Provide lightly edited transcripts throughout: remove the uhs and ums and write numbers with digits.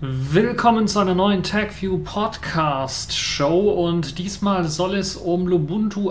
Willkommen zu einer neuen TechView Podcast Show und diesmal soll es um Lubuntu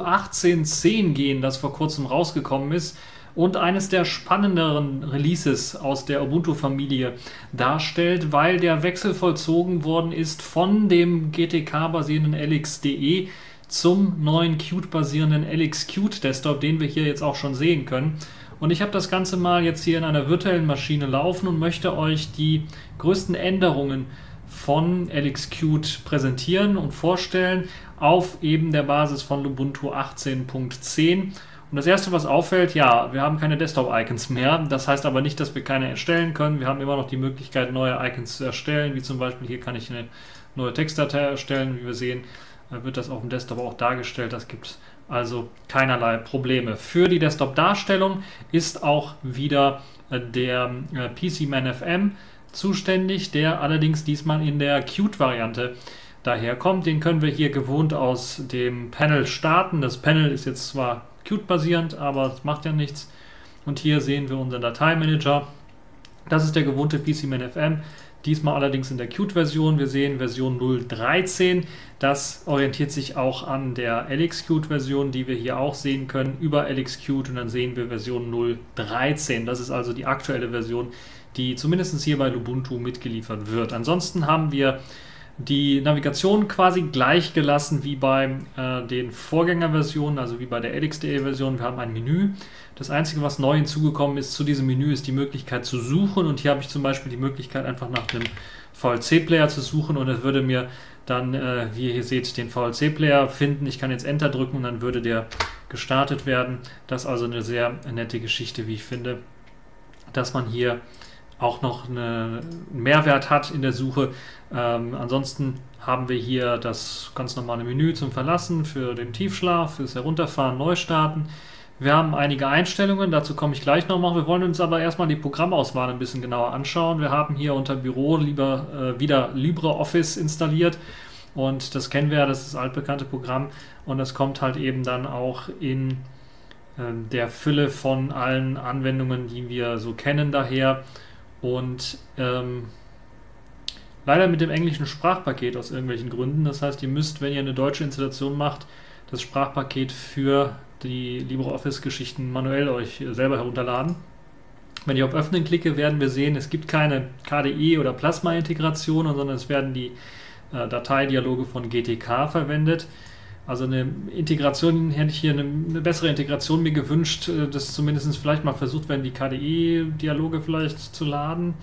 18.10 gehen, das vor kurzem rausgekommen ist und eines der spannenderen Releases aus der Ubuntu-Familie darstellt, weil der Wechsel vollzogen worden ist von dem GTK-basierenden LXDE zum neuen Qt-basierenden LXQt Desktop, den wir hier jetzt auch schon sehen können. Und ich habe das Ganze mal jetzt hier in einer virtuellen Maschine laufen und möchte euch die größten Änderungen von LXQt präsentieren und vorstellen auf eben der Basis von Lubuntu 18.10. Und das erste, was auffällt, ja, wir haben keine Desktop-Icons mehr. Das heißt aber nicht, dass wir keine erstellen können. Wir haben immer noch die Möglichkeit, neue Icons zu erstellen, wie zum Beispiel hier kann ich eine neue Textdatei erstellen. Wie wir sehen, wird das auf dem Desktop auch dargestellt. Das gibt also keinerlei Probleme. Für die Desktop-Darstellung ist auch wieder der PCManFM zuständig, der allerdings diesmal in der Qt-Variante daherkommt. Den können wir hier gewohnt aus dem Panel starten. Das Panel ist jetzt zwar Qt-basierend, aber das macht ja nichts. Und hier sehen wir unseren Dateimanager. Das ist der gewohnte PCManFM. Diesmal allerdings in der Qt-Version. Wir sehen Version 0.13. Das orientiert sich auch an der LXQt-Version, die wir hier auch sehen können, über LXQt. Und dann sehen wir Version 0.13. Das ist also die aktuelle Version, die zumindest hier bei Lubuntu mitgeliefert wird. Ansonsten haben wir die Navigation quasi gleich gelassen wie bei den Vorgängerversionen, also wie bei der LXDE-Version. Wir haben ein Menü. Das Einzige, was neu hinzugekommen ist zu diesem Menü, ist die Möglichkeit zu suchen. Und hier habe ich zum Beispiel die Möglichkeit, einfach nach einem VLC-Player zu suchen. Und es würde mir dann, wie ihr hier seht, den VLC-Player finden. Ich kann jetzt Enter drücken und dann würde der gestartet werden. Das ist also eine sehr nette Geschichte, wie ich finde, dass man hier auch noch einen Mehrwert hat in der Suche. Ansonsten haben wir hier das ganz normale Menü zum Verlassen, für den Tiefschlaf, fürs Herunterfahren, Neustarten. Wir haben einige Einstellungen, dazu komme ich gleich nochmal. Wir wollen uns aber erstmal die Programmauswahl ein bisschen genauer anschauen. Wir haben hier unter Büro wieder LibreOffice installiert und das kennen wir ja, das ist das altbekannte Programm und das kommt halt eben dann auch in der Fülle von allen Anwendungen, die wir so kennen daher. Und leider mit dem englischen Sprachpaket aus irgendwelchen Gründen. Das heißt, ihr müsst, wenn ihr eine deutsche Installation macht, das Sprachpaket für die LibreOffice-Geschichten manuell euch selber herunterladen. Wenn ich auf Öffnen klicke, werden wir sehen, es gibt keine KDE oder Plasma-Integration, sondern es werden die Dateidialoge von GTK verwendet. Also eine Integration, hätte ich hier eine bessere Integration mir gewünscht, dass zumindest vielleicht mal versucht werden, die KDE-Dialoge vielleicht zu laden.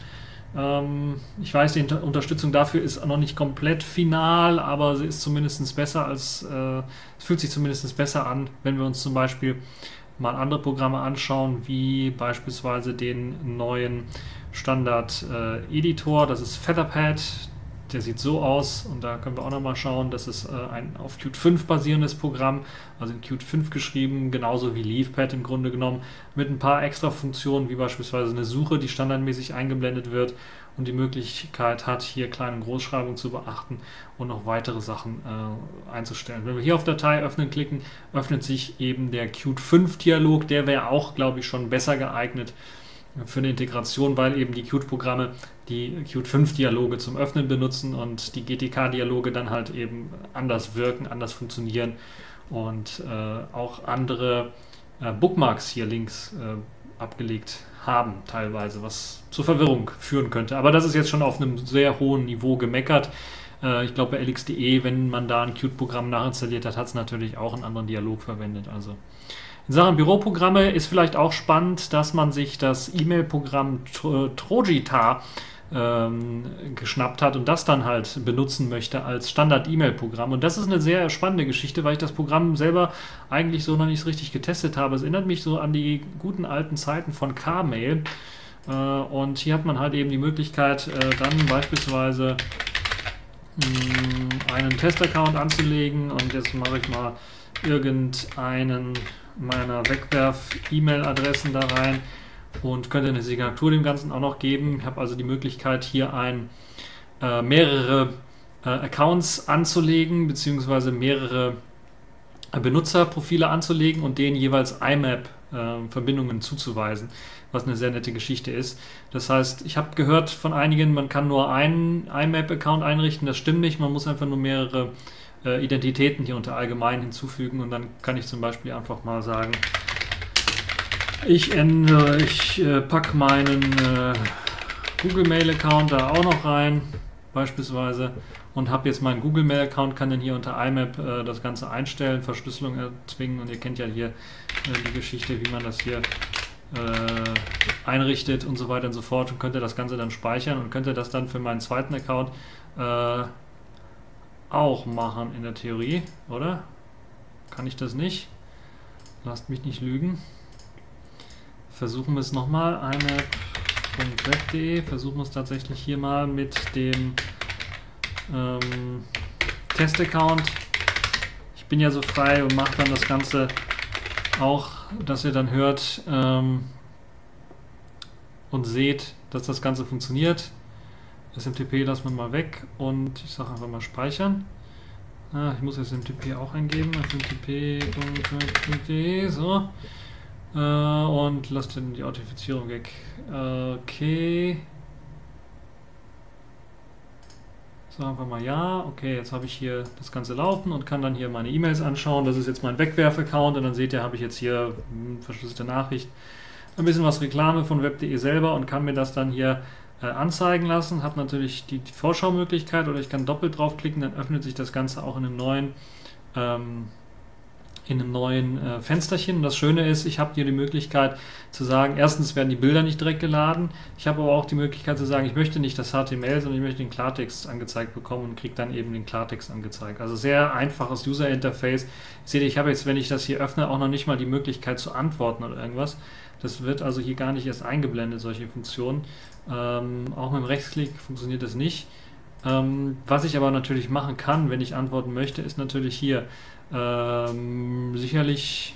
Ich weiß, die Unterstützung dafür ist noch nicht komplett final, aber sie ist zumindest besser als, es fühlt sich zumindest besser an, wenn wir uns zum Beispiel mal andere Programme anschauen, wie beispielsweise den neuen Standard-Editor, das ist Featherpad. Der sieht so aus und da können wir auch nochmal schauen, das ist ein auf Qt 5 basierendes Programm, also in Qt 5 geschrieben, genauso wie LeafPad im Grunde genommen, mit ein paar extra Funktionen, wie beispielsweise eine Suche, die standardmäßig eingeblendet wird und die Möglichkeit hat, hier Klein- und Großschreibung zu beachten und noch weitere Sachen einzustellen. Wenn wir hier auf Datei öffnen klicken, öffnet sich eben der Qt 5 Dialog, der wäre auch, glaube ich, schon besser geeignet für eine Integration, weil eben die Qt-Programme die Qt 5 Dialoge zum Öffnen benutzen und die GTK-Dialoge dann halt eben anders wirken, anders funktionieren und auch andere Bookmarks hier links abgelegt haben teilweise, was zur Verwirrung führen könnte. Aber das ist jetzt schon auf einem sehr hohen Niveau gemeckert. Ich glaube bei LXDE, wenn man da ein Qt-Programm nachinstalliert hat, hat es natürlich auch einen anderen Dialog verwendet. Also in Sachen Büroprogramme ist vielleicht auch spannend, dass man sich das E-Mail-Programm Trojita geschnappt hat und das dann halt benutzen möchte als Standard-E-Mail-Programm. Und das ist eine sehr spannende Geschichte, weil ich das Programm selber eigentlich so noch nicht so richtig getestet habe. Es erinnert mich so an die guten alten Zeiten von Kmail. Und hier hat man halt eben die Möglichkeit, dann beispielsweise einen Test-Account anzulegen. Und jetzt mache ich mal irgendeinen meiner Wegwerf-E-Mail-Adressen da rein und könnte eine Signatur dem Ganzen auch noch geben. Ich habe also die Möglichkeit, hier mehrere Accounts anzulegen, beziehungsweise mehrere Benutzerprofile anzulegen und denen jeweils IMAP Verbindungen zuzuweisen, was eine sehr nette Geschichte ist. Das heißt, ich habe gehört von einigen, man kann nur einen IMAP-Account einrichten, das stimmt nicht, man muss einfach nur mehrere Identitäten hier unter allgemein hinzufügen und dann kann ich zum Beispiel einfach mal sagen, ich packe meinen Google Mail Account da auch noch rein, beispielsweise, und habe jetzt meinen Google Mail Account, kann dann hier unter IMAP das Ganze einstellen, Verschlüsselung erzwingen und ihr kennt ja hier die Geschichte, wie man das hier einrichtet und so weiter und so fort und könnte das Ganze dann speichern und könnte das dann für meinen zweiten Account auch machen in der Theorie, oder? Kann ich das nicht? Lasst mich nicht lügen. Versuchen wir es nochmal, imap.web.de, versuchen wir es tatsächlich hier mal mit dem Test-Account. Ich bin ja so frei und mache dann das Ganze auch, dass ihr dann hört und seht, dass das Ganze funktioniert. SMTP lassen wir mal weg und ich sage einfach mal speichern. Ich muss SMTP auch eingeben, smtp.web.de, so. Und lasst dann die Authentifizierung weg. Okay. So, einfach mal ja. Okay, jetzt habe ich hier das Ganze laufen und kann dann hier meine E-Mails anschauen. Das ist jetzt mein Wegwerf-Account und dann seht ihr, habe ich jetzt hier verschlüsselte Nachricht, ein bisschen was Reklame von web.de selber und kann mir das dann hier anzeigen lassen. Habe natürlich die Vorschaumöglichkeit oder ich kann doppelt draufklicken, dann öffnet sich das Ganze auch in einem neuen Fensterchen. Und das Schöne ist, ich habe hier die Möglichkeit zu sagen, erstens werden die Bilder nicht direkt geladen. Ich habe aber auch die Möglichkeit zu sagen, ich möchte nicht das HTML, sondern ich möchte den Klartext angezeigt bekommen und kriege dann eben den Klartext angezeigt. Also sehr einfaches User-Interface. Seht ihr, ich habe jetzt, wenn ich das hier öffne, auch noch nicht mal die Möglichkeit zu antworten oder irgendwas. Das wird also hier gar nicht erst eingeblendet, solche Funktionen. Auch mit dem Rechtsklick funktioniert das nicht. Was ich aber natürlich machen kann, wenn ich antworten möchte, ist natürlich hier sicherlich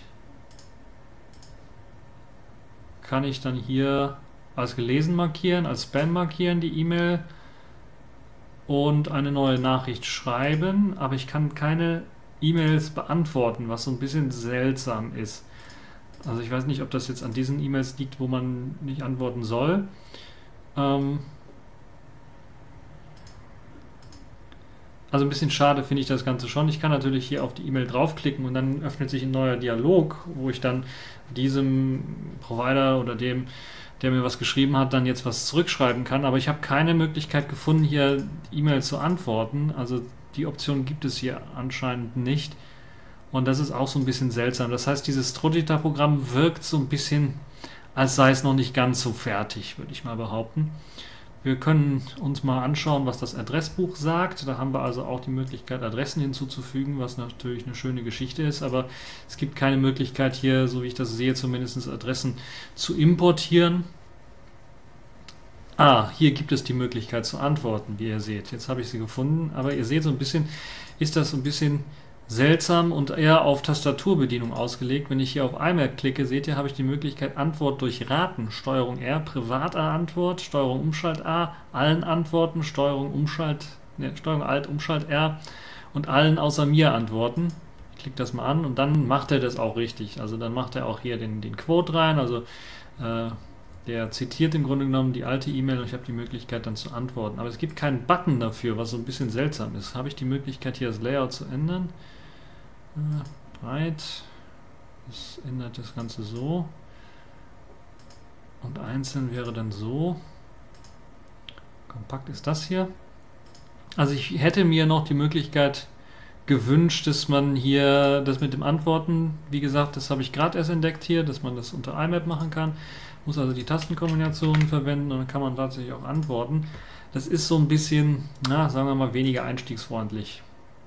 kann ich dann hier als gelesen markieren, als Spam markieren die E-Mail und eine neue Nachricht schreiben, aber ich kann keine E-Mails beantworten, was so ein bisschen seltsam ist. Also ich weiß nicht, ob das jetzt an diesen E-Mails liegt, wo man nicht antworten soll. Also ein bisschen schade finde ich das Ganze schon. Ich kann natürlich hier auf die E-Mail draufklicken und dann öffnet sich ein neuer Dialog, wo ich dann diesem Provider oder dem, der mir was geschrieben hat, dann jetzt was zurückschreiben kann. Aber ich habe keine Möglichkeit gefunden, hier E-Mail zu antworten. Also die Option gibt es hier anscheinend nicht. Und das ist auch so ein bisschen seltsam. Das heißt, dieses Trodita-Programm wirkt so ein bisschen, als sei es noch nicht ganz so fertig, würde ich mal behaupten. Wir können uns mal anschauen, was das Adressbuch sagt. Da haben wir also auch die Möglichkeit, Adressen hinzuzufügen, was natürlich eine schöne Geschichte ist. Aber es gibt keine Möglichkeit hier, so wie ich das sehe, zumindest Adressen zu importieren. Hier gibt es die Möglichkeit zu antworten, wie ihr seht. Jetzt habe ich sie gefunden. Aber ihr seht, so ein bisschen ist das so ein bisschen seltsam und eher auf Tastaturbedienung ausgelegt. Wenn ich hier auf IMAP klicke, seht ihr, habe ich die Möglichkeit Antwort durch Raten, Steuerung R, Privat A Antwort, Steuerung Umschalt A, allen Antworten, Steuerung Alt Umschalt R und allen außer mir Antworten. Ich klicke das mal an und dann macht er das auch richtig. Also dann macht er auch hier den Quote rein, also der zitiert im Grunde genommen die alte E-Mail und ich habe die Möglichkeit dann zu antworten. Aber es gibt keinen Button dafür, was so ein bisschen seltsam ist. Habe ich die Möglichkeit hier das Layout zu ändern? Breit. Das ändert das Ganze so. Und einzeln wäre dann so. Kompakt ist das hier. Also ich hätte mir noch die Möglichkeit gewünscht, dass man hier das mit dem Antworten, wie gesagt, das habe ich gerade erst entdeckt hier, dass man das unter IMAP machen kann. Muss also die Tastenkombinationen verwenden und dann kann man tatsächlich auch antworten. Das ist so ein bisschen, sagen wir mal, weniger einstiegsfreundlich.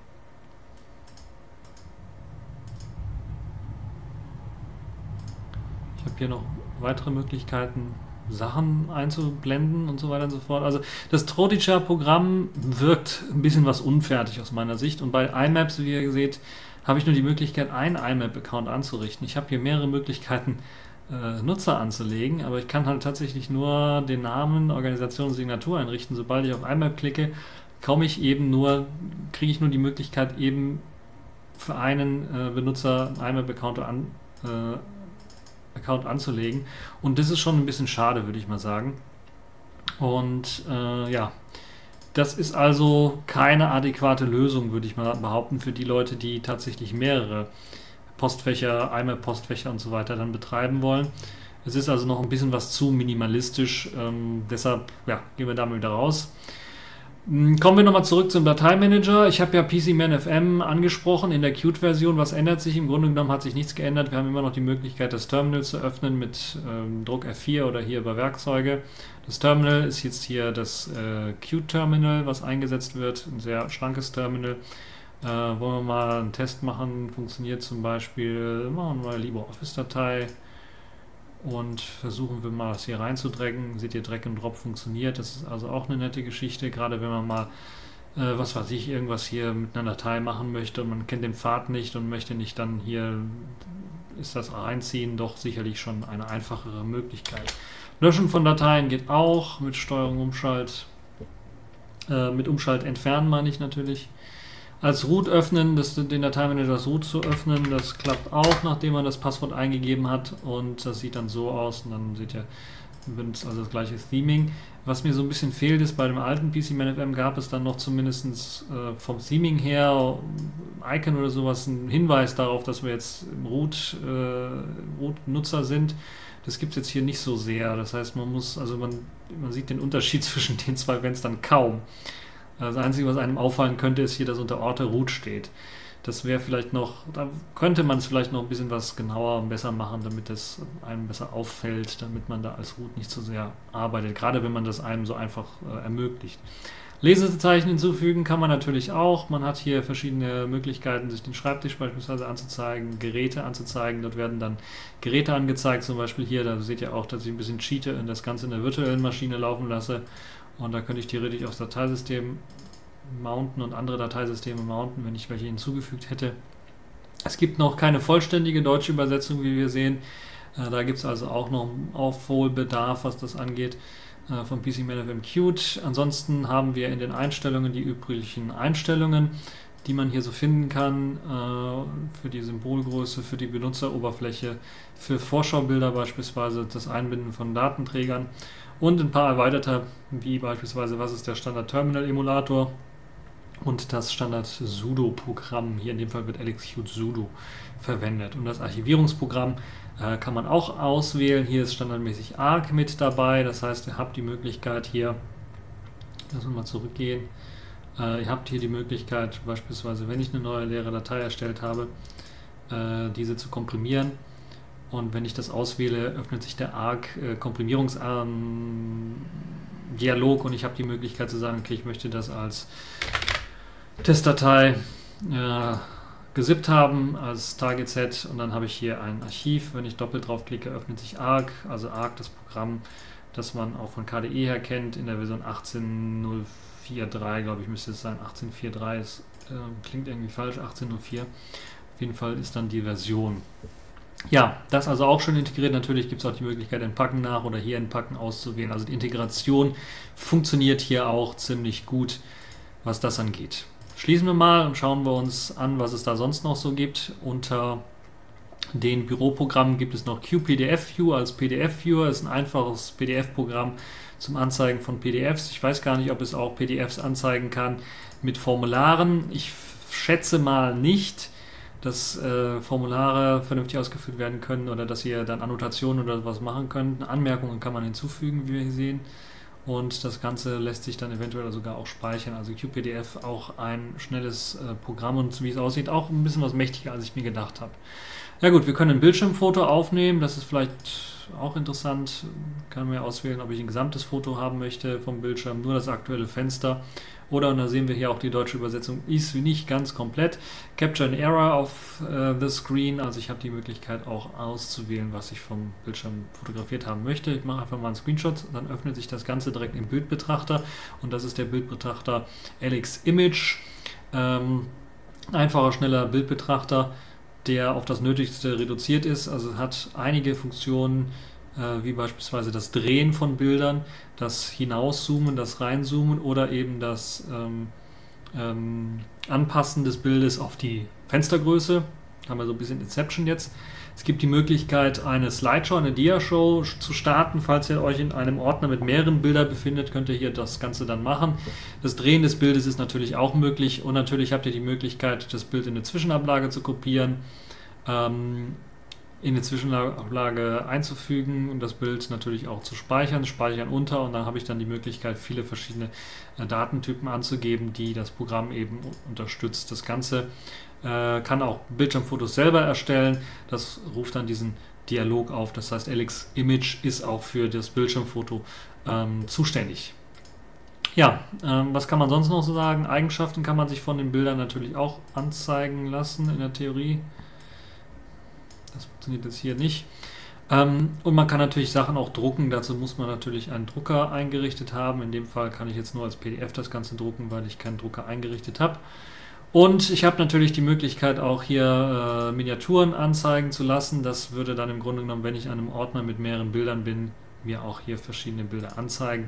Ich habe hier noch weitere Möglichkeiten, Sachen einzublenden und so weiter und so fort. Also das Trodita-Programm wirkt ein bisschen was unfertig aus meiner Sicht und bei IMAPs, wie ihr seht, habe ich nur die Möglichkeit, einen IMAP-Account anzurichten. Ich habe hier mehrere Möglichkeiten, Nutzer anzulegen, aber ich kann halt tatsächlich nur den Namen, Organisation und Signatur einrichten. Sobald ich auf IMAP klicke, kriege ich nur die Möglichkeit, eben für einen Benutzer einen IMAP-Account Account anzulegen. Und das ist schon ein bisschen schade, würde ich mal sagen. Und ja, das ist also keine adäquate Lösung, würde ich mal behaupten, für die Leute, die tatsächlich mehrere Postfächer, IMAP-Postfächer und so weiter dann betreiben wollen. Es ist also noch ein bisschen was zu minimalistisch, deshalb ja, gehen wir da mal wieder raus. Kommen wir nochmal zurück zum Dateimanager. Ich habe ja PCMan FM angesprochen in der Qt-Version. Was ändert sich? Im Grunde genommen hat sich nichts geändert. Wir haben immer noch die Möglichkeit, das Terminal zu öffnen mit Druck F4 oder hier über Werkzeuge. Das Terminal ist jetzt hier das Qt-Terminal, was eingesetzt wird. Ein sehr schlankes Terminal. Wollen wir mal einen Test machen? Funktioniert zum Beispiel, machen wir eine LibreOffice-Datei. Und versuchen wir mal das hier reinzudrängen. Seht ihr, Drag and Drop funktioniert. Das ist also auch eine nette Geschichte, gerade wenn man mal, was weiß ich, irgendwas hier mit einer Datei machen möchte und man kennt den Pfad nicht und möchte nicht dann hier, ist das reinziehen, doch sicherlich schon eine einfachere Möglichkeit. Löschen von Dateien geht auch mit Steuerung Umschalt, mit Umschalt entfernen meine ich natürlich. Als Root öffnen, den Dateimanager als Root zu öffnen, das klappt auch, nachdem man das Passwort eingegeben hat, und das sieht dann so aus und dann seht ihr, benutzt also das gleiche Theming. Was mir so ein bisschen fehlt, ist, bei dem alten PCMan FM gab es dann noch zumindest vom Theming her, Icon oder sowas, einen Hinweis darauf, dass wir jetzt im Root-Nutzer sind. Das gibt es jetzt hier nicht so sehr, das heißt, man sieht den Unterschied zwischen den zwei Fenstern kaum. Das Einzige, was einem auffallen könnte, ist hier, dass unter Orte Root steht. Das wäre vielleicht noch, da könnte man es vielleicht noch ein bisschen was genauer und besser machen, damit es einem besser auffällt, damit man da als Root nicht so sehr arbeitet, gerade wenn man das einem so einfach ermöglicht. Lesezeichen hinzufügen kann man natürlich auch. Man hat hier verschiedene Möglichkeiten, sich den Schreibtisch beispielsweise anzuzeigen, Geräte anzuzeigen. Dort werden dann Geräte angezeigt, zum Beispiel hier, da seht ihr auch, dass ich ein bisschen cheate und das Ganze in der virtuellen Maschine laufen lasse. Und da könnte ich theoretisch aufs Dateisystem mounten und andere Dateisysteme mounten, wenn ich welche hinzugefügt hätte. Es gibt noch keine vollständige deutsche Übersetzung, wie wir sehen. Da gibt es also auch noch Aufholbedarf, was das angeht, von PCMan FM Qt. Ansonsten haben wir in den Einstellungen die üblichen Einstellungen, die man hier so finden kann, für die Symbolgröße, für die Benutzeroberfläche, für Vorschaubilder beispielsweise, das Einbinden von Datenträgern. Und ein paar erweiterte, wie beispielsweise, was ist der Standard-Terminal-Emulator und das Standard-Sudo-Programm. Hier in dem Fall wird LXQt Sudo verwendet. Und das Archivierungsprogramm kann man auch auswählen. Hier ist standardmäßig Arc mit dabei. Das heißt, ihr habt die Möglichkeit hier, lassen wir mal zurückgehen, ihr habt hier die Möglichkeit, beispielsweise, wenn ich eine neue leere Datei erstellt habe, diese zu komprimieren. Und wenn ich das auswähle, öffnet sich der Arc-Komprimierungs-Dialog und ich habe die Möglichkeit zu sagen, okay, ich möchte das als Testdatei gesippt haben, als Target-Set, und dann habe ich hier ein Archiv. Wenn ich doppelt draufklicke, öffnet sich Arc, also Arc, das Programm, das man auch von KDE her kennt, in der Version 18.04.3, glaube ich, müsste es sein. 18.4.3 ist, klingt irgendwie falsch, 18.04. Auf jeden Fall ist dann die Version. Ja, das also auch schon integriert. Natürlich gibt es auch die Möglichkeit, Entpacken nach oder hier Entpacken auszuwählen. Also die Integration funktioniert hier auch ziemlich gut, was das angeht. Schließen wir mal und schauen wir uns an, was es da sonst noch so gibt. Unter den Büroprogrammen gibt es noch QPDF-View als PDF-Viewer. Das ist ein einfaches PDF-Programm zum Anzeigen von PDFs. Ich weiß gar nicht, ob es auch PDFs anzeigen kann mit Formularen. Ich schätze mal nicht, dass Formulare vernünftig ausgefüllt werden können oder dass ihr dann Annotationen oder was machen könnt. Anmerkungen kann man hinzufügen, wie wir hier sehen. Und das Ganze lässt sich dann eventuell sogar auch speichern. Also QPDF auch ein schnelles Programm und wie es aussieht, auch ein bisschen was mächtiger, als ich mir gedacht habe. Ja gut, wir können ein Bildschirmfoto aufnehmen. Das ist vielleicht auch interessant. Kann man ja auswählen, ob ich ein gesamtes Foto haben möchte vom Bildschirm, nur das aktuelle Fenster. Oder, und da sehen wir hier auch die deutsche Übersetzung, ist nicht ganz komplett. Capture an Error auf the Screen, also ich habe die Möglichkeit auch auszuwählen, was ich vom Bildschirm fotografiert haben möchte. Ich mache einfach mal einen Screenshot, dann öffnet sich das Ganze direkt im Bildbetrachter und das ist der Bildbetrachter LX Image. Einfacher, schneller Bildbetrachter, der auf das Nötigste reduziert ist, also hat einige Funktionen, wie beispielsweise das Drehen von Bildern, das Hinauszoomen, das Reinzoomen oder eben das Anpassen des Bildes auf die Fenstergröße. Haben wir so ein bisschen Inception jetzt. Es gibt die Möglichkeit, eine Slideshow, eine Dia-Show zu starten. Falls ihr euch in einem Ordner mit mehreren Bildern befindet, könnt ihr hier das Ganze dann machen. Das Drehen des Bildes ist natürlich auch möglich und natürlich habt ihr die Möglichkeit, das Bild in eine Zwischenablage zu kopieren, in eine Zwischenablage einzufügen und das Bild natürlich auch zu speichern unter, und dann habe ich dann die Möglichkeit, viele verschiedene Datentypen anzugeben, die das Programm eben unterstützt. Das Ganze kann auch Bildschirmfotos selber erstellen. Das ruft dann diesen Dialog auf. Das heißt, Alex Image ist auch für das Bildschirmfoto zuständig. Ja, was kann man sonst noch so sagen? Eigenschaften kann man sich von den Bildern natürlich auch anzeigen lassen in der Theorie. Das funktioniert jetzt hier nicht. Und man kann natürlich Sachen auch drucken. Dazu muss man natürlich einen Drucker eingerichtet haben. In dem Fall kann ich jetzt nur als PDF das Ganze drucken, weil ich keinen Drucker eingerichtet habe. Und ich habe natürlich die Möglichkeit, auch hier Miniaturen anzeigen zu lassen. Das würde dann im Grunde genommen, wenn ich an einem Ordner mit mehreren Bildern bin, mir auch hier verschiedene Bilder anzeigen,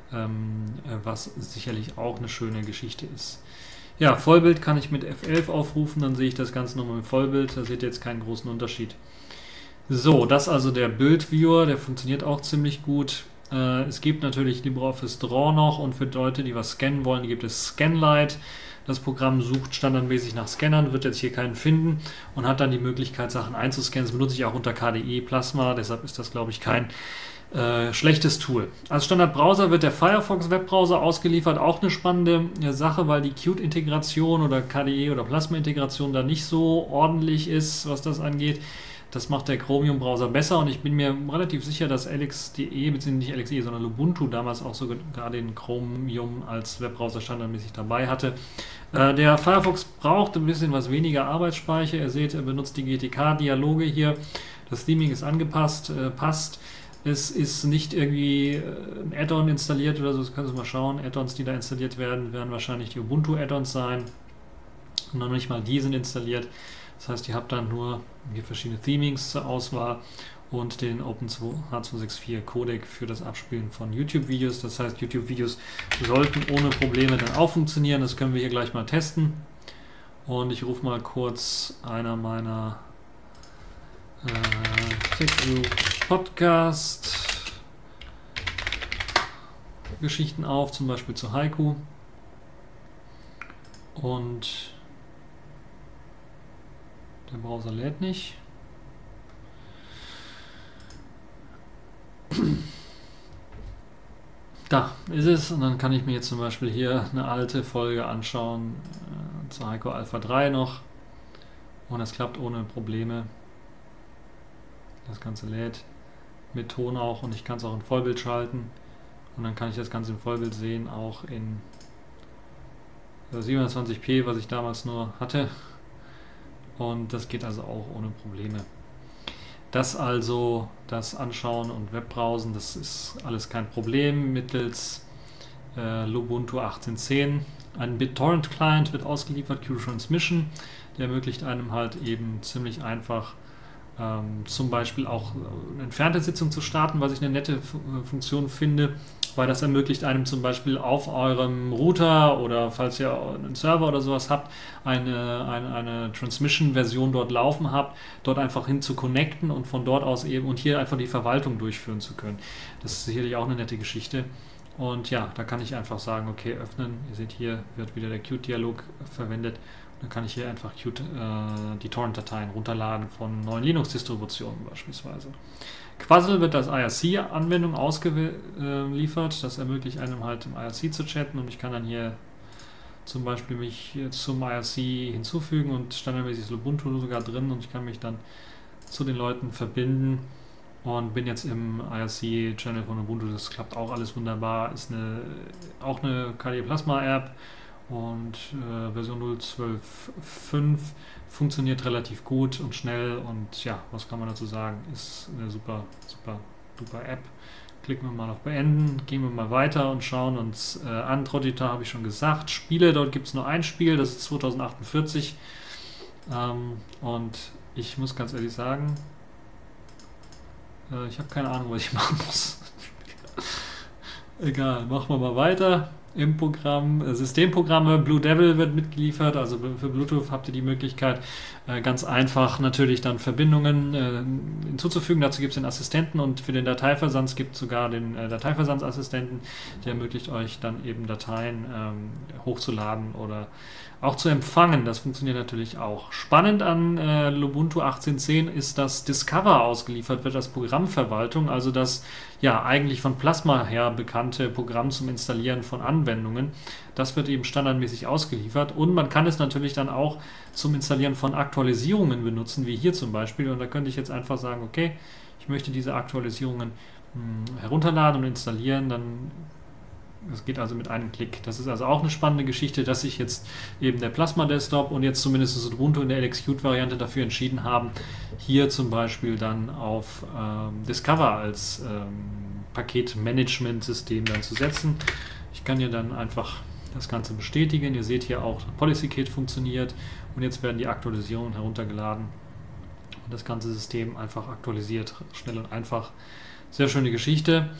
was sicherlich auch eine schöne Geschichte ist. Ja, Vollbild kann ich mit F11 aufrufen, dann sehe ich das Ganze nochmal im Vollbild. Da seht ihr jetzt keinen großen Unterschied. So, das ist also der Bildviewer, der funktioniert auch ziemlich gut. Es gibt natürlich LibreOffice Draw noch, und für Leute, die was scannen wollen, gibt es Scanlight. Das Programm sucht standardmäßig nach Scannern, wird jetzt hier keinen finden und hat dann die Möglichkeit, Sachen einzuscannen. Das benutze ich auch unter KDE Plasma, deshalb ist das, glaube ich, kein schlechtes Tool. Als Standardbrowser wird der Firefox Webbrowser ausgeliefert, auch eine spannende Sache, weil die Qt-Integration oder KDE oder Plasma-Integration da nicht so ordentlich ist, was das angeht. Das macht der Chromium-Browser besser, und ich bin mir relativ sicher, dass Alex.de, beziehungsweise nicht Alex.de, sondern Ubuntu damals auch sogar den Chromium als Webbrowser standardmäßig dabei hatte. Der Firefox braucht ein bisschen was weniger Arbeitsspeicher. Ihr seht, er benutzt die GTK-Dialoge hier. Das Theming ist angepasst, passt. Es ist nicht irgendwie ein Add-on installiert oder so, das kannst du mal schauen. Add-ons, die da installiert werden, werden wahrscheinlich die Ubuntu-Add-ons sein. Und noch nicht mal die sind installiert. Das heißt, ihr habt dann nur hier verschiedene Themings zur Auswahl und den OpenH264 Codec für das Abspielen von YouTube-Videos. Das heißt, YouTube-Videos sollten ohne Probleme dann auch funktionieren. Das können wir hier gleich mal testen. Und ich rufe mal kurz einer meiner TechView Podcast Geschichten auf, zum Beispiel zu Haiku. Und der Browser lädt nicht. Da ist es, und dann kann ich mir jetzt zum Beispiel hier eine alte Folge anschauen, zu Haiku Alpha 3 noch, und es klappt ohne Probleme. Das Ganze lädt mit Ton auch, und ich kann es auch in Vollbild schalten, und dann kann ich das Ganze im Vollbild sehen, auch in 720p, was ich damals nur hatte. Und das geht also auch ohne Probleme. Das also, das Anschauen und Webbrowsen, das ist alles kein Problem mittels Lubuntu 18.10. Ein BitTorrent-Client wird ausgeliefert, Qtransmission. Der ermöglicht einem halt eben ziemlich einfach zum Beispiel auch eine entfernte Sitzung zu starten, was ich eine nette Funktion finde, weil das ermöglicht einem zum Beispiel auf eurem Router oder falls ihr einen Server oder sowas habt, eine Transmission-Version dort laufen habt, dort einfach hin zu connecten und von dort aus eben und hier einfach die Verwaltung durchführen zu können. Das ist sicherlich auch eine nette Geschichte. Und ja, da kann ich einfach sagen, okay, öffnen. Ihr seht, hier wird wieder der Qt-Dialog verwendet. Dann kann ich hier einfach die Torrent-Dateien runterladen von neuen Linux-Distributionen beispielsweise. Quassel wird als IRC-Anwendung ausgeliefert. Das ermöglicht einem halt im IRC zu chatten, und ich kann dann hier zum Beispiel mich zum IRC hinzufügen, und standardmäßig ist Ubuntu sogar drin, und ich kann mich dann zu den Leuten verbinden und bin jetzt im IRC-Channel von Ubuntu. Das klappt auch alles wunderbar. Ist auch eine KDE Plasma App. Und Version 0.12.5 funktioniert relativ gut und schnell, und ja, was kann man dazu sagen, ist eine super duper App. Klicken wir mal auf Beenden, gehen wir mal weiter und schauen uns an. Trotita habe ich schon gesagt. Spiele, dort gibt es nur ein Spiel, das ist 2048. Und ich muss ganz ehrlich sagen, ich habe keine Ahnung, was ich machen muss. Egal, machen wir mal weiter. im Programm. Systemprogramme, Blue Devil wird mitgeliefert, also für Bluetooth habt ihr die Möglichkeit, ganz einfach natürlich dann Verbindungen hinzuzufügen. Dazu gibt es den Assistenten und für den Dateiversand gibt es sogar den Dateiversandsassistenten, der ermöglicht euch dann eben Dateien hochzuladen oder auch zu empfangen. Das funktioniert natürlich auch. Spannend an Lubuntu 18.10 ist, dass Discover ausgeliefert wird als Programmverwaltung, also das ja eigentlich von Plasma her bekannte Programm zum Installieren von Anwendungen. Das wird eben standardmäßig ausgeliefert und man kann es natürlich dann auch zum Installieren von Aktualisierungen benutzen, wie hier zum Beispiel. Und da könnte ich jetzt einfach sagen, okay, ich möchte diese Aktualisierungen herunterladen und installieren, dann das geht also mit einem Klick. Das ist also auch eine spannende Geschichte, dass sich jetzt eben der Plasma Desktop und jetzt zumindest das Ubuntu in der LXQt-Variante dafür entschieden haben, hier zum Beispiel dann auf Discover als Paketmanagement-System dann zu setzen. Ich kann hier dann einfach das Ganze bestätigen. Ihr seht hier auch, PolicyKit funktioniert und jetzt werden die Aktualisierungen heruntergeladen und das ganze System einfach aktualisiert. Schnell und einfach. Sehr schöne Geschichte.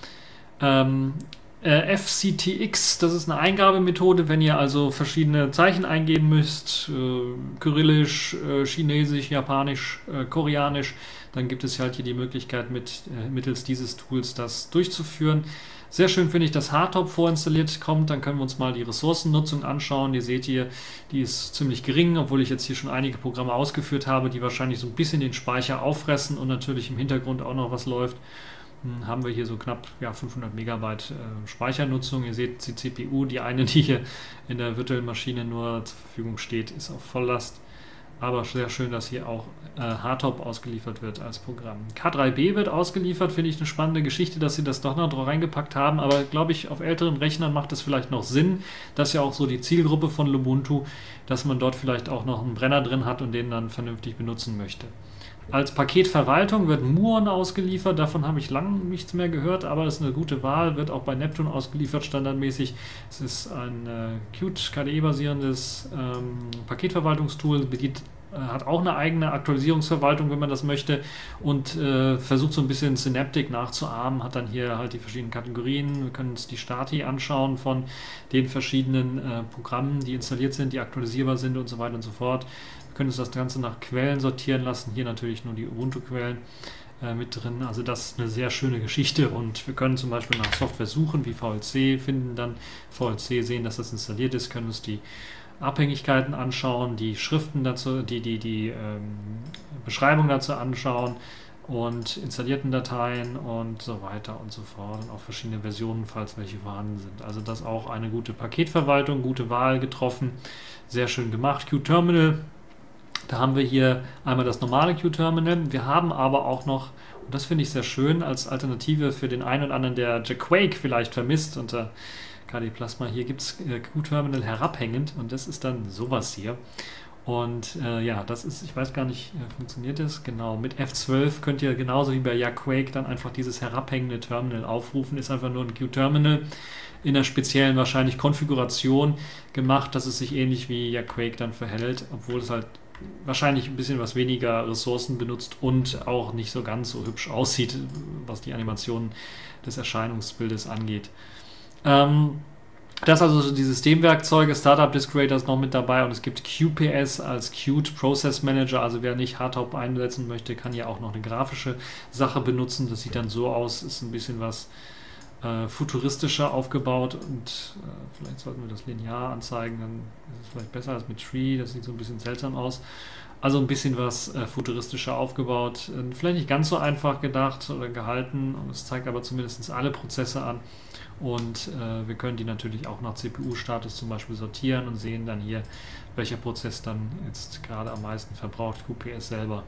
FCTX, das ist eine Eingabemethode, wenn ihr also verschiedene Zeichen eingeben müsst, Kyrillisch, Chinesisch, Japanisch, Koreanisch, dann gibt es halt hier die Möglichkeit mittels dieses Tools das durchzuführen. Sehr schön finde ich, dass Hardtop vorinstalliert kommt, dann können wir uns mal die Ressourcennutzung anschauen. Ihr seht hier, die ist ziemlich gering, obwohl ich jetzt hier schon einige Programme ausgeführt habe, die wahrscheinlich so ein bisschen den Speicher auffressen und natürlich im Hintergrund auch noch was läuft. Haben wir hier so knapp 500 Megabyte Speichernutzung. Ihr seht die CPU, die eine, die hier in der virtuellen Maschine nur zur Verfügung steht, ist auf Volllast. Aber sehr schön, dass hier auch Hardtop ausgeliefert wird als Programm. K3B wird ausgeliefert, finde ich eine spannende Geschichte, dass sie das doch noch reingepackt haben. Aber glaube ich, auf älteren Rechnern macht es vielleicht noch Sinn. Das ist ja auch so die Zielgruppe von Lubuntu, dass man dort vielleicht auch noch einen Brenner drin hat und den dann vernünftig benutzen möchte. Als Paketverwaltung wird Muon ausgeliefert, davon habe ich lange nichts mehr gehört, aber das ist eine gute Wahl, wird auch bei Neptune ausgeliefert standardmäßig. Es ist ein Qt KDE-basierendes Paketverwaltungstool, hat auch eine eigene Aktualisierungsverwaltung, wenn man das möchte, und versucht so ein bisschen Synaptic nachzuahmen, hat dann hier halt die verschiedenen Kategorien. Wir können uns die Stati anschauen von den verschiedenen Programmen, die installiert sind, die aktualisierbar sind und so weiter und so fort. Wir können uns das Ganze nach Quellen sortieren lassen, hier natürlich nur die Ubuntu-Quellen mit drin. Also das ist eine sehr schöne Geschichte und wir können zum Beispiel nach Software suchen, wie VLC, finden dann VLC, sehen, dass das installiert ist, können uns die Abhängigkeiten anschauen, die Schriften dazu, die Beschreibung dazu anschauen und installierten Dateien und so weiter und so fort und auch verschiedene Versionen, falls welche vorhanden sind. Also das ist auch eine gute Paketverwaltung, gute Wahl getroffen, sehr schön gemacht. Qterminal, da haben wir hier einmal das normale Qterminal, wir haben aber auch noch, und das finde ich sehr schön, als Alternative für den einen oder anderen, der Jquake vielleicht vermisst unter KDE Plasma, hier gibt es Qterminal herabhängend und das ist dann sowas hier. Und das ist, ich weiß gar nicht, funktioniert das? Genau, mit F12 könnt ihr genauso wie bei Jquake dann einfach dieses herabhängende Terminal aufrufen. Ist einfach nur ein Qterminal in einer speziellen wahrscheinlich Konfiguration gemacht, dass es sich ähnlich wie Jquake dann verhält, obwohl es halt wahrscheinlich ein bisschen was weniger Ressourcen benutzt und auch nicht so ganz so hübsch aussieht, was die Animation des Erscheinungsbildes angeht. Das also die Systemwerkzeuge, Startup Disk Creator ist noch mit dabei und es gibt QPS als Qt Process Manager, also wer nicht Hardtop einsetzen möchte, kann ja auch noch eine grafische Sache benutzen. Das sieht dann so aus, ist ein bisschen was futuristischer aufgebaut und vielleicht sollten wir das linear anzeigen, dann ist es vielleicht besser als mit Tree, das sieht so ein bisschen seltsam aus. Also ein bisschen was futuristischer aufgebaut, vielleicht nicht ganz so einfach gedacht oder gehalten, es zeigt aber zumindest alle Prozesse an und wir können die natürlich auch nach CPU-Status zum Beispiel sortieren und sehen dann hier, welcher Prozess dann jetzt gerade am meisten verbraucht, QPS selber.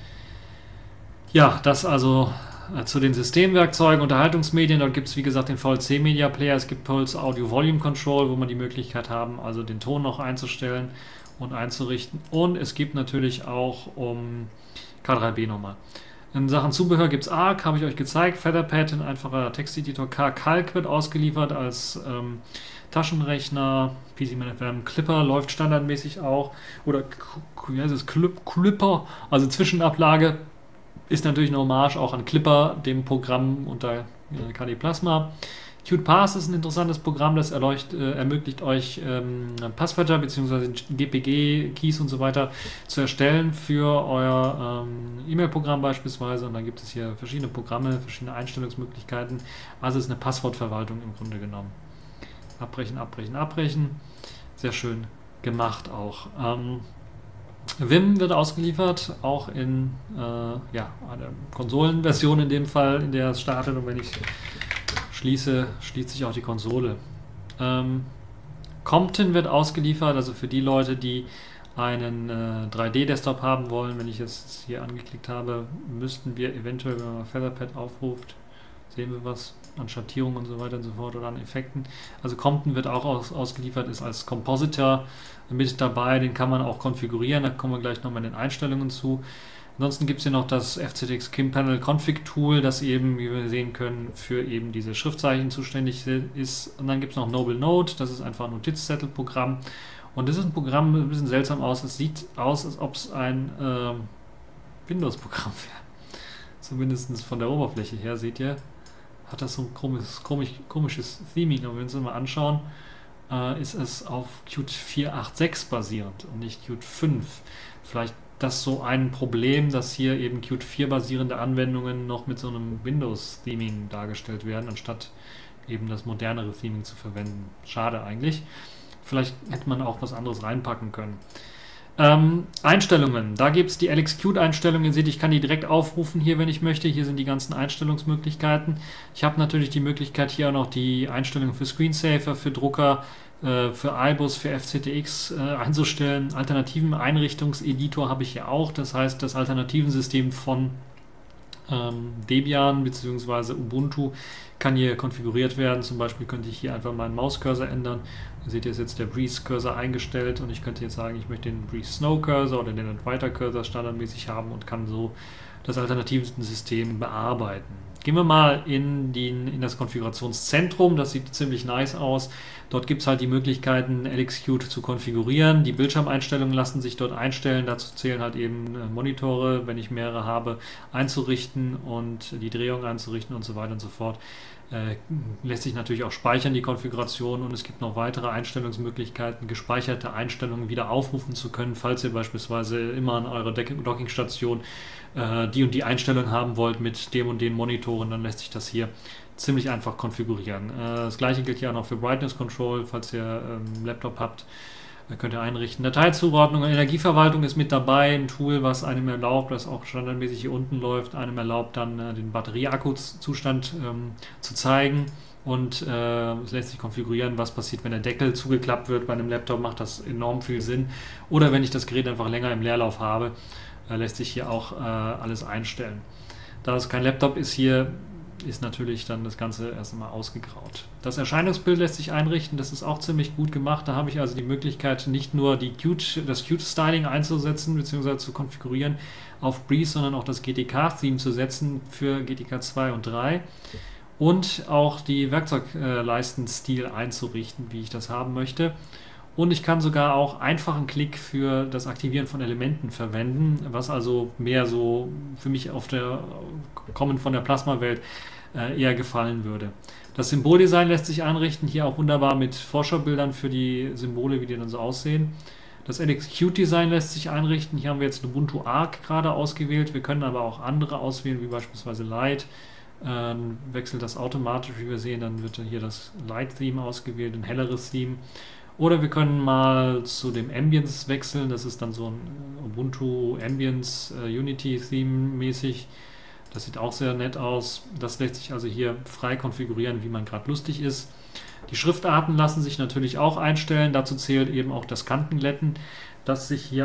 Ja, das also zu den Systemwerkzeugen, Unterhaltungsmedien, dort gibt es wie gesagt den VLC Media Player, es gibt Pulse Audio Volume Control, wo man die Möglichkeit haben, also den Ton noch einzustellen und einzurichten, und es gibt natürlich auch K3B nochmal. In Sachen Zubehör gibt es Arc, habe ich euch gezeigt, Featherpad, ein einfacher Texteditor, Calc wird ausgeliefert als Taschenrechner, PCManFM, Clipper läuft standardmäßig auch, oder wie heißt es, Clipper, also Zwischenablage, ist natürlich eine Hommage auch an Clipper, dem Programm unter KDE Plasma. Qt Parse ist ein interessantes Programm, das ermöglicht euch Passwörter bzw. GPG-Keys und so weiter zu erstellen für euer E-Mail-Programm beispielsweise. Und dann gibt es hier verschiedene Programme, verschiedene Einstellungsmöglichkeiten. Also es ist eine Passwortverwaltung im Grunde genommen. Abbrechen, abbrechen, abbrechen. Sehr schön gemacht auch. Vim wird ausgeliefert, auch in einer Konsolenversion in dem Fall, in der es startet, und wenn ich schließe, schließt sich auch die Konsole. Compton wird ausgeliefert, also für die Leute, die einen 3D-Desktop haben wollen. Wenn ich jetzt hier angeklickt habe, müssten wir eventuell, wenn man Featherpad aufruft, sehen wir was an Schattierung und so weiter und so fort oder an Effekten. Also Compton wird auch ausgeliefert, ist als Compositor mit dabei, den kann man auch konfigurieren, da kommen wir gleich nochmal in den Einstellungen zu. Ansonsten gibt es hier noch das FZX KimPanel Config Tool, das eben, wie wir sehen können, für eben diese Schriftzeichen zuständig ist. Und dann gibt es noch Noble Note, das ist einfach ein Notizzettelprogramm. Und das ist ein Programm, ein bisschen seltsam aus. Es sieht aus, als ob es ein Windows-Programm wäre. Zumindest von der Oberfläche her, seht ihr, hat das so ein komisches Theming. Aber wenn wir uns das mal anschauen, ist es auf Qt 4.8.6 basierend und nicht Qt 5. Vielleicht das so ein Problem, dass hier eben Qt 4 basierende Anwendungen noch mit so einem Windows-Theming dargestellt werden, anstatt eben das modernere Theming zu verwenden. Schade eigentlich. Vielleicht hätte man auch was anderes reinpacken können. Einstellungen. Da gibt es die LXQt-Einstellungen. Ihr seht, ich kann die direkt aufrufen hier, wenn ich möchte. Hier sind die ganzen Einstellungsmöglichkeiten. Ich habe natürlich die Möglichkeit, hier auch noch die Einstellungen für Screensaver, für Drucker, für iBus, für FCTX einzustellen. Alternativen Einrichtungseditor habe ich hier auch. Das heißt, das Alternativensystem von Debian bzw. Ubuntu kann hier konfiguriert werden. Zum Beispiel könnte ich hier einfach meinen Mauscursor ändern. Ihr seht, hier ist jetzt der Breeze Cursor eingestellt und ich könnte jetzt sagen, ich möchte den Breeze Snow Cursor oder den Advaita Cursor standardmäßig haben und kann so das Alternativensystem bearbeiten. Gehen wir mal in das Konfigurationszentrum. Das sieht ziemlich nice aus. Dort gibt es halt die Möglichkeiten, LXQt zu konfigurieren. Die Bildschirmeinstellungen lassen sich dort einstellen. Dazu zählen halt eben Monitore, wenn ich mehrere habe, einzurichten und die Drehung einzurichten und so weiter und so fort. Lässt sich natürlich auch speichern, die Konfiguration, und es gibt noch weitere Einstellungsmöglichkeiten, gespeicherte Einstellungen wieder aufrufen zu können, falls ihr beispielsweise immer an eurer Dockingstation die und die Einstellung haben wollt mit dem und den Monitoren, dann lässt sich das hier ziemlich einfach konfigurieren. Das gleiche gilt hier auch noch für Brightness Control, falls ihr einen Laptop habt. Könnt ihr einrichten. Dateizuordnung und Energieverwaltung ist mit dabei, ein Tool, was einem erlaubt, das auch standardmäßig hier unten läuft, einem erlaubt dann den Batterie-Akku-Zustand zu zeigen, und es lässt sich konfigurieren, was passiert, wenn der Deckel zugeklappt wird. Bei einem Laptop macht das enorm viel Sinn, oder wenn ich das Gerät einfach länger im Leerlauf habe, lässt sich hier auch alles einstellen. Da es kein Laptop ist, hier ist natürlich dann das Ganze erst einmal ausgegraut. Das Erscheinungsbild lässt sich einrichten, das ist auch ziemlich gut gemacht. Da habe ich also die Möglichkeit, nicht nur das Qt-Styling einzusetzen bzw. zu konfigurieren auf Breeze, sondern auch das GTK-Theme zu setzen für GTK 2 und 3 und auch die Werkzeugleisten-Stil einzurichten, wie ich das haben möchte. Und ich kann sogar auch einfachen Klick für das Aktivieren von Elementen verwenden, was also mehr so für mich kommend von der Plasma-Welt eher gefallen würde. Das Symboldesign lässt sich einrichten, hier auch wunderbar mit Vorschaubildern für die Symbole, wie die dann so aussehen. Das LXQt-Design lässt sich einrichten. Hier haben wir jetzt Ubuntu Arc gerade ausgewählt. Wir können aber auch andere auswählen, wie beispielsweise Light. Wechselt das automatisch, wie wir sehen, dann wird hier das Light-Theme ausgewählt, ein helleres Theme. Oder wir können mal zu dem Ambience wechseln. Das ist dann so ein Ubuntu Ambience Unity Theme mäßig. Das sieht auch sehr nett aus. Das lässt sich also hier frei konfigurieren, wie man gerade lustig ist. Die Schriftarten lassen sich natürlich auch einstellen. Dazu zählt eben auch das Kantenglätten, das sich hier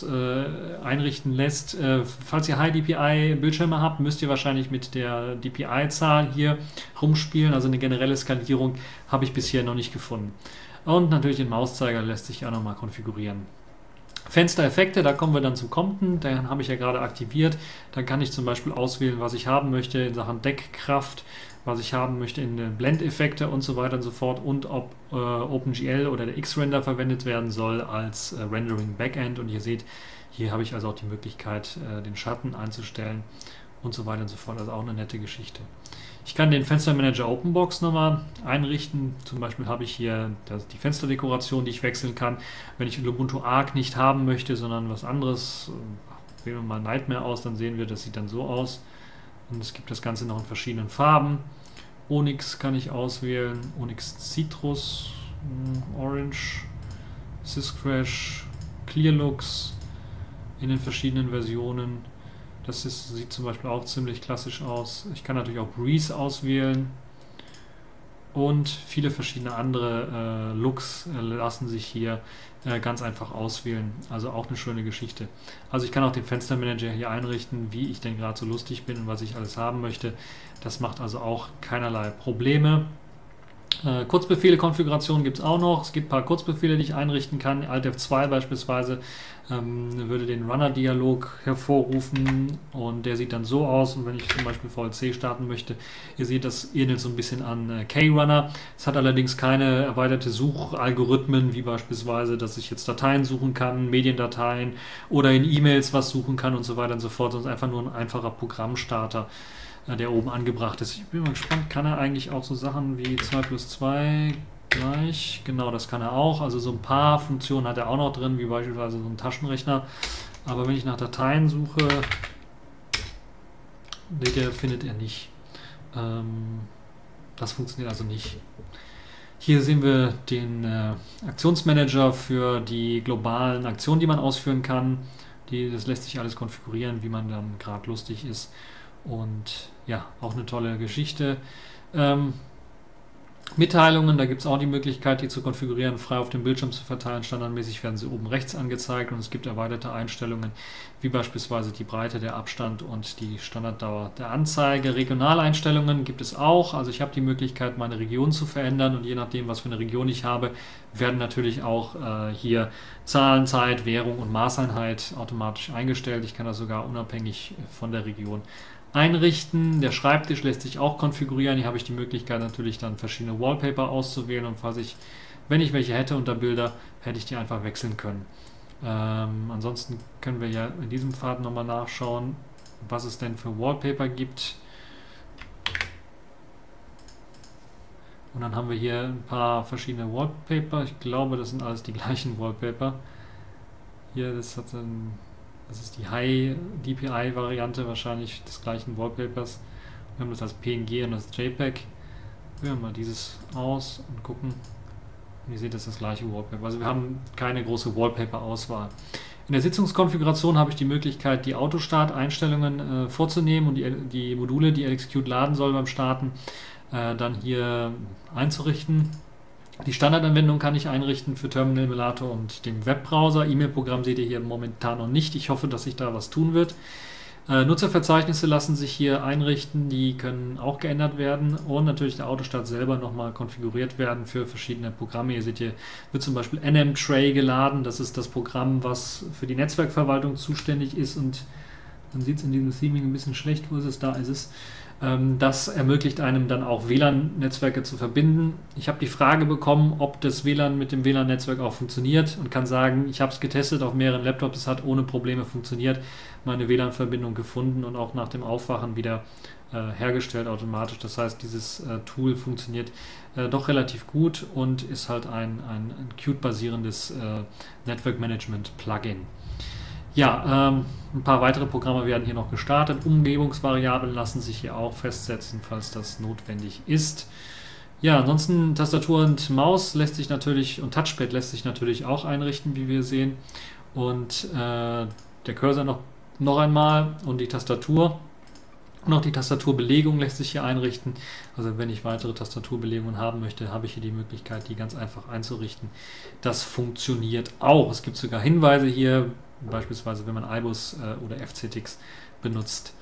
einrichten lässt. Falls ihr High DPI Bildschirme habt, müsst ihr wahrscheinlich mit der DPI-Zahl hier rumspielen. Also eine generelle Skalierung habe ich bisher noch nicht gefunden. Und natürlich den Mauszeiger lässt sich auch nochmal konfigurieren. Fenstereffekte, da kommen wir dann zu Compton, den habe ich ja gerade aktiviert. Dann kann ich zum Beispiel auswählen, was ich haben möchte in Sachen Deckkraft, was ich haben möchte in den Blendeffekte und so weiter und so fort, und ob OpenGL oder der X-Render verwendet werden soll als Rendering Backend. Und ihr seht, hier habe ich also auch die Möglichkeit, den Schatten einzustellen und so weiter und so fort. Also auch eine nette Geschichte. Ich kann den Fenstermanager Openbox nochmal einrichten. Zum Beispiel habe ich hier die Fensterdekoration, die ich wechseln kann. Wenn ich Ubuntu Arc nicht haben möchte, sondern was anderes, wählen wir mal Nightmare aus, dann sehen wir, das sieht dann so aus. Und es gibt das Ganze noch in verschiedenen Farben. Onyx kann ich auswählen, Onyx Citrus, Orange, Syscrash, Clearlux in den verschiedenen Versionen. Sieht zum Beispiel auch ziemlich klassisch aus. Ich kann natürlich auch Breeze auswählen und viele verschiedene andere Looks lassen sich hier ganz einfach auswählen. Also auch eine schöne Geschichte. Also ich kann auch den Fenstermanager hier einrichten, wie ich denn gerade so lustig bin und was ich alles haben möchte. Das macht also auch keinerlei Probleme. Kurzbefehle, Konfiguration gibt es auch noch. Es gibt ein paar Kurzbefehle, die ich einrichten kann. Alt F2 beispielsweise würde den Runner-Dialog hervorrufen und der sieht dann so aus. Und wenn ich zum Beispiel VLC starten möchte, ihr seht, das ähnelt so ein bisschen an K-Runner. Es hat allerdings keine erweiterte Suchalgorithmen, wie beispielsweise, dass ich jetzt Dateien suchen kann, Mediendateien oder in E-Mails was suchen kann und so weiter und so fort. Sondern einfach nur ein einfacher Programmstarter, der oben angebracht ist. Ich bin mal gespannt, kann er eigentlich auch so Sachen wie 2 plus 2 gleich? Genau, das kann er auch. Also so ein paar Funktionen hat er auch noch drin, wie beispielsweise so ein Taschenrechner. Aber wenn ich nach Dateien suche, findet er nicht. Das funktioniert also nicht. Hier sehen wir den Aktionsmanager für die globalen Aktionen, die man ausführen kann. Das lässt sich alles konfigurieren, wie man dann gerade lustig ist. Und ja, auch eine tolle Geschichte. Mitteilungen, da gibt es auch die Möglichkeit, die zu konfigurieren, frei auf dem Bildschirm zu verteilen. Standardmäßig werden sie oben rechts angezeigt und es gibt erweiterte Einstellungen, wie beispielsweise die Breite, der Abstand und die Standarddauer der Anzeige. Regionaleinstellungen gibt es auch, also ich habe die Möglichkeit, meine Region zu verändern und je nachdem, was für eine Region ich habe, werden natürlich auch hier Zahlen, Zeit, Währung und Maßeinheit automatisch eingestellt. Ich kann das sogar unabhängig von der Region einrichten. Der Schreibtisch lässt sich auch konfigurieren. Hier habe ich die Möglichkeit natürlich dann verschiedene Wallpaper auszuwählen und wenn ich welche hätte unter Bilder, hätte ich die einfach wechseln können. Ansonsten können wir ja in diesem Pfad nochmal nachschauen, was es denn für Wallpaper gibt. Und dann haben wir hier ein paar verschiedene Wallpaper. Ich glaube, das sind alles die gleichen Wallpaper. Hier, das ist die High DPI-Variante wahrscheinlich des gleichen Wallpapers. Wir haben das als PNG und als JPEG. Wählen wir mal dieses aus und gucken. Und ihr seht, das ist das gleiche Wallpaper. Also wir haben keine große Wallpaper-Auswahl. In der Sitzungskonfiguration habe ich die Möglichkeit, die Autostart-Einstellungen vorzunehmen und die Module, die LXQt laden soll beim Starten, dann hier einzurichten. Die Standardanwendung kann ich einrichten für Terminal Emulator und dem Webbrowser. E-Mail-Programm seht ihr hier momentan noch nicht. Ich hoffe, dass sich da was tun wird. Nutzerverzeichnisse lassen sich hier einrichten, die können auch geändert werden und natürlich der Autostart selber nochmal konfiguriert werden für verschiedene Programme. Ihr seht hier, wird zum Beispiel NMTray geladen. Das ist das Programm, was für die Netzwerkverwaltung zuständig ist und man sieht es in diesem Theming ein bisschen schlecht. Wo ist es? Da ist es. Das ermöglicht einem dann auch WLAN-Netzwerke zu verbinden. Ich habe die Frage bekommen, ob das WLAN mit dem WLAN-Netzwerk auch funktioniert und kann sagen, ich habe es getestet auf mehreren Laptops, es hat ohne Probleme funktioniert, meine WLAN-Verbindung gefunden und auch nach dem Aufwachen wieder hergestellt automatisch. Das heißt, dieses Tool funktioniert doch relativ gut und ist halt ein Qt-basierendes Network-Management-Plugin. Ja, ein paar weitere Programme werden hier noch gestartet. Umgebungsvariablen lassen sich hier auch festsetzen, falls das notwendig ist. Ja, ansonsten Tastatur und Maus lässt sich natürlich und Touchpad lässt sich natürlich auch einrichten, wie wir sehen. Und der Cursor noch einmal und die Tastatur. Und auch die Tastaturbelegung lässt sich hier einrichten. Also wenn ich weitere Tastaturbelegungen haben möchte, habe ich hier die Möglichkeit, die ganz einfach einzurichten. Das funktioniert auch. Es gibt sogar Hinweise hier, beispielsweise wenn man iBus oder FCTX benutzt.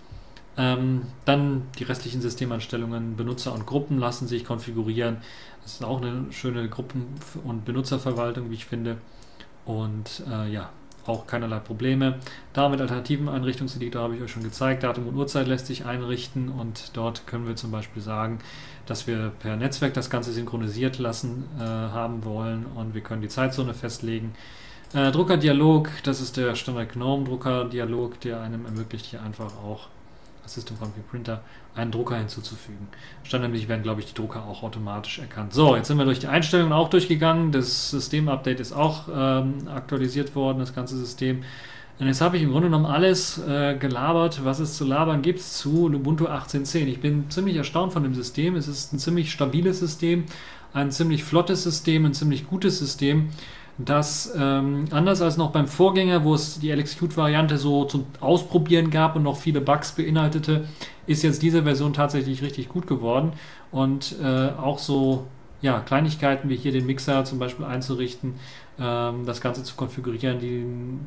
Dann die restlichen Systemanstellungen, Benutzer und Gruppen lassen sich konfigurieren. Das ist auch eine schöne Gruppen- und Benutzerverwaltung, wie ich finde. Und ja, auch keinerlei Probleme. Da mit alternativen Einrichtungseditor habe ich euch schon gezeigt. Datum und Uhrzeit lässt sich einrichten und dort können wir zum Beispiel sagen, dass wir per Netzwerk das Ganze synchronisiert lassen haben wollen und wir können die Zeitzone festlegen. Druckerdialog, das ist der Standard GNOME Druckerdialog, der einem ermöglicht, hier einfach auch System Config Printer, einen Drucker hinzuzufügen. Standardmäßig werden, glaube ich, die Drucker auch automatisch erkannt. So, jetzt sind wir durch die Einstellungen auch durchgegangen. Das System-Update ist auch aktualisiert worden, das ganze System. Und jetzt habe ich im Grunde genommen alles gelabert, was es zu labern gibt zu Ubuntu 18.10. Ich bin ziemlich erstaunt von dem System. Es ist ein ziemlich stabiles System, ein ziemlich flottes System, ein ziemlich gutes System, das anders als noch beim Vorgänger, wo es die LXQt-Variante so zum Ausprobieren gab und noch viele Bugs beinhaltete, ist jetzt diese Version tatsächlich richtig gut geworden. Und auch so Kleinigkeiten wie hier den Mixer zum Beispiel einzurichten, das Ganze zu konfigurieren, die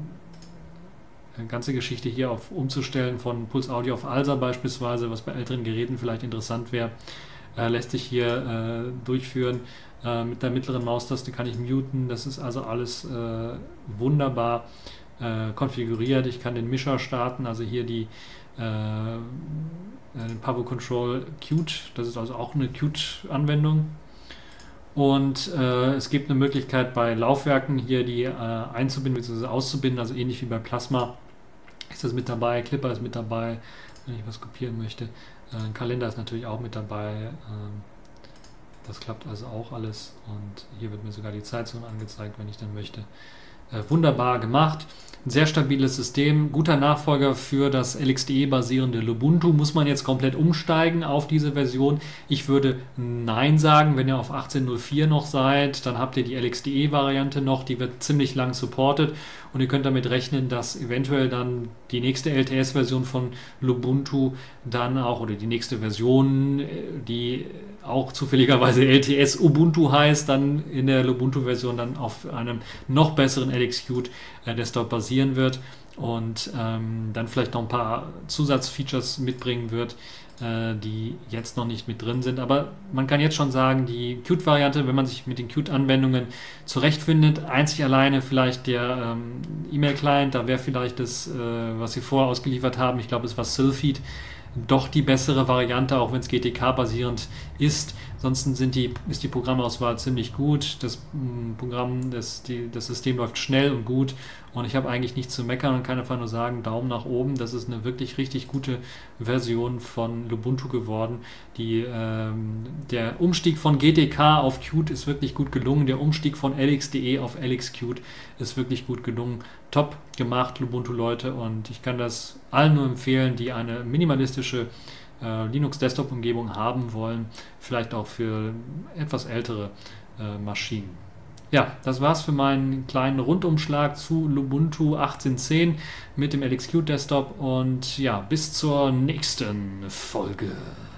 ganze Geschichte hier auf umzustellen von Pulse Audio auf ALSA beispielsweise, was bei älteren Geräten vielleicht interessant wäre, lässt sich hier durchführen. Mit der mittleren Maustaste kann ich muten. Das ist also alles wunderbar konfiguriert. Ich kann den Mischer starten, also hier den Pavo Control Qt. Das ist also auch eine Qt-Anwendung. Und es gibt eine Möglichkeit bei Laufwerken hier die einzubinden bzw. auszubinden, also ähnlich wie bei Plasma ist das mit dabei, Clipper ist mit dabei, wenn ich was kopieren möchte. Ein Kalender ist natürlich auch mit dabei. Das klappt also auch alles und hier wird mir sogar die Zeitzone angezeigt, wenn ich dann möchte. Wunderbar gemacht. Ein sehr stabiles System, guter Nachfolger für das LXDE-basierende Lubuntu. Muss man jetzt komplett umsteigen auf diese Version? Ich würde Nein sagen, wenn ihr auf 18.04 noch seid, dann habt ihr die LXDE-Variante noch, die wird ziemlich lang supported und ihr könnt damit rechnen, dass eventuell dann die nächste LTS-Version von Lubuntu dann auch, oder die nächste Version, die auch zufälligerweise LTS Ubuntu heißt, dann in der Lubuntu-Version dann auf einem noch besseren LXQt Desktop basieren wird und dann vielleicht noch ein paar Zusatzfeatures mitbringen wird, die jetzt noch nicht mit drin sind. Aber man kann jetzt schon sagen, die Qt-Variante, wenn man sich mit den Qt-Anwendungen zurechtfindet, einzig alleine vielleicht der E-Mail-Client, da wäre vielleicht das, was sie vorher ausgeliefert haben, ich glaube es war Sylpheed, doch die bessere Variante, auch wenn es GTK-basierend ist. Ansonsten ist die Programmauswahl ziemlich gut. Das System läuft schnell und gut und ich habe eigentlich nichts zu meckern und kann einfach nur sagen, Daumen nach oben. Das ist eine wirklich richtig gute Version von Lubuntu geworden. Der Umstieg von GTK auf Qt ist wirklich gut gelungen. Der Umstieg von LXDE auf LXQt ist wirklich gut gelungen. Top gemacht, Lubuntu-Leute, und ich kann das allen nur empfehlen, die eine minimalistische Linux-Desktop-Umgebung haben wollen, vielleicht auch für etwas ältere Maschinen. Ja, das war's für meinen kleinen Rundumschlag zu Lubuntu 18.10 mit dem LXQt Desktop und ja, bis zur nächsten Folge.